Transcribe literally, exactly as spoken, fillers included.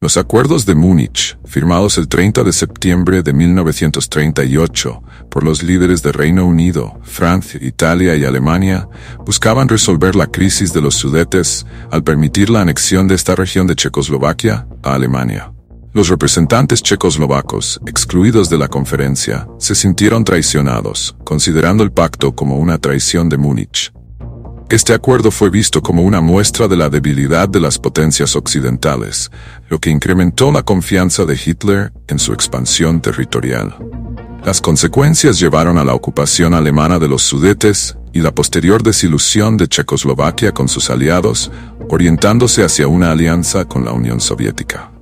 Los acuerdos de Múnich, firmados el treinta de septiembre de mil novecientos treinta y ocho por los líderes de Reino Unido, Francia, Italia y Alemania, buscaban resolver la crisis de los Sudetes al permitir la anexión de esta región de Checoslovaquia a Alemania. Los representantes checoslovacos, excluidos de la conferencia, se sintieron traicionados, considerando el pacto como una traición de Múnich. Este acuerdo fue visto como una muestra de la debilidad de las potencias occidentales, lo que incrementó la confianza de Hitler en su expansión territorial. Las consecuencias llevaron a la ocupación alemana de los Sudetes y la posterior desilusión de Checoslovaquia con sus aliados, orientándose hacia una alianza con la Unión Soviética.